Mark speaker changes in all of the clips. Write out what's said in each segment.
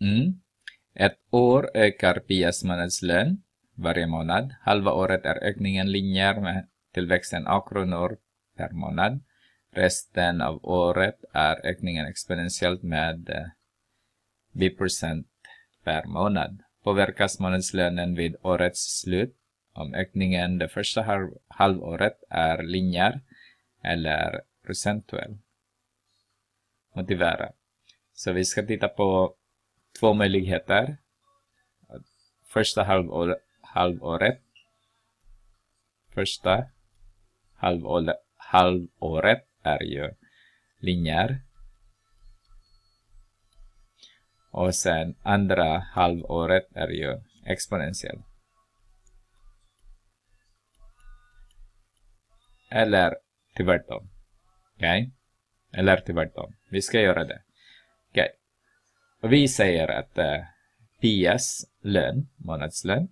Speaker 1: Ett år ökar Pias månadslön varje månad. Halva året är ökningen linjär med tillväxten A kronor per månad. Resten av året är ökningen exponentiellt med B% per månad. Påverkas månadslönen vid årets slut om ökningen det första halvåret är linjär eller procentuell? Motivera. Så vi ska titta på två möjligheter. Första halvåret. Första halvåret är ju linjär. Och sen andra halvåret är ju exponentiell. Eller tvärtom. Okej? Eller tvärtom. Vi ska göra det. Okej. Och vi säger att Pias lön, månadslön,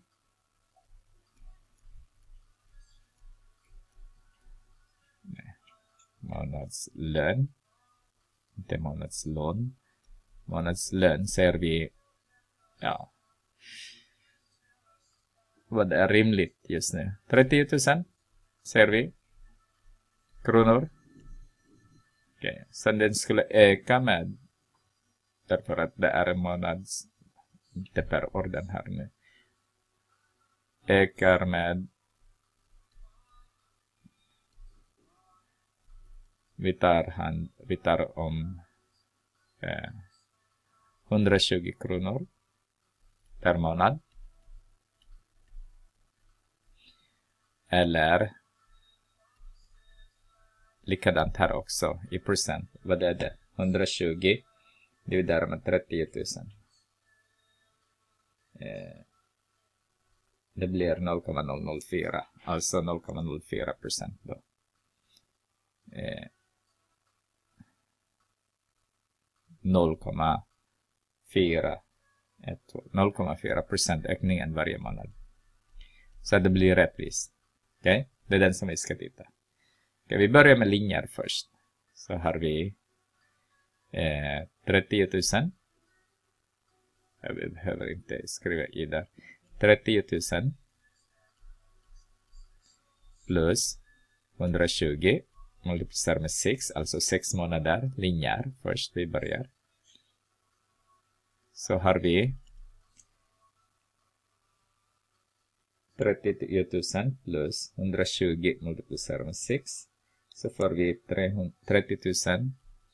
Speaker 1: månadslön, inte månadslån. Månadslön säger vi, ja, vad är rimligt just nu? 30 000 säger vi kronor. Okej. Så den skulle öka med, därför att det är en månads, inte per år den här nu, ökar med, vi tar om 120 kronor per månad. Eller likadant här också i procent. Vad är det? 120 dividerat med 30 000. Det blir 0,004. Alltså 0,04% då. 0,4% ökningen varje månad. Så det blir rättvist. Okej? Det är den som vi ska titta. Okej, vi börjar med linjer först. Så har vi 30 000. Jag behöver inte skriva i där. 30 000 plus 120 multiplicerar med 6, alltså 6 månader, linjär. Först vi börjar. Så har vi 30 000 plus 120 multiplicerar med 6. Så får vi 30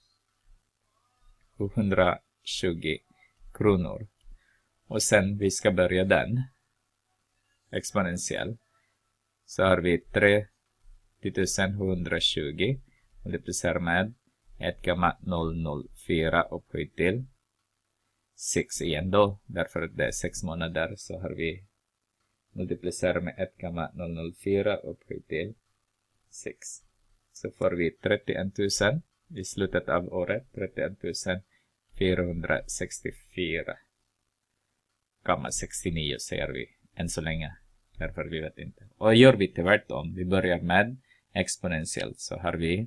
Speaker 1: 720 kronor. Och sen vi ska börja den exponentiell. Så har vi 30 720 multiplicerar med 1,004 upphöjt till 6 igen då. Därför att det är 6 månader så har vi multiplicerar med 1,004 upphöjt till 6. Så får vi 31 000 i slutet av året. 31 464,69 säger vi än så länge. Därför vi vet inte. Och gör vi tvärtom. Vi börjar med exponentiellt. Så har vi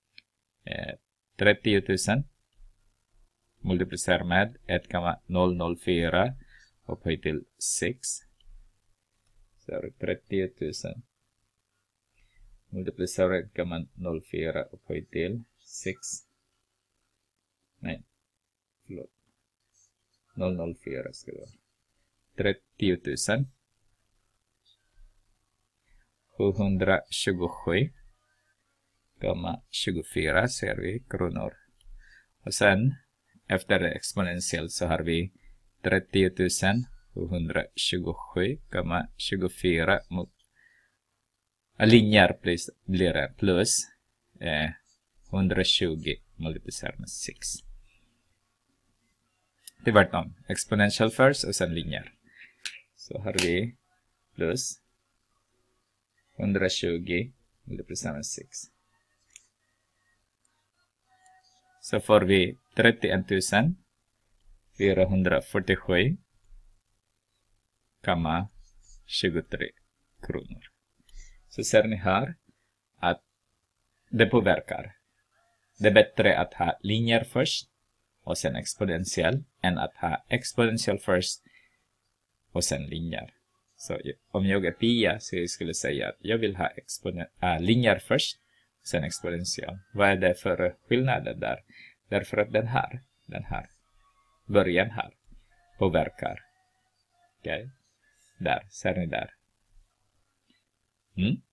Speaker 1: 30 000 multiplicerar med 1,004 upphöjt till 6. Så har vi 30 000 multiplicerar 1,04 upphöjt till 6. Nej, förlåt. 004 ska det vara. 30 000 727,24 ser vi kronor. Och sen efter exponentiellt så har vi 30 727,24 mot linjär blir det plus 120 multiplicerat med 6. Det var tvärtom. Exponential first och sen linjär. Så har vi plus 120 multiplicerat med 6. Så får vi 31 447,23 kronor. Så ser ni här att det påverkar. Det är bättre att ha linjer först och sen exponentiell än att ha exponentiell först och sen linjär. Så om jag är Pia så jag skulle säga att jag vill ha linjär först och sen exponentiell. Vad är det för skillnader där? Därför att den här början här påverkar. Okej? Där, ser ni där?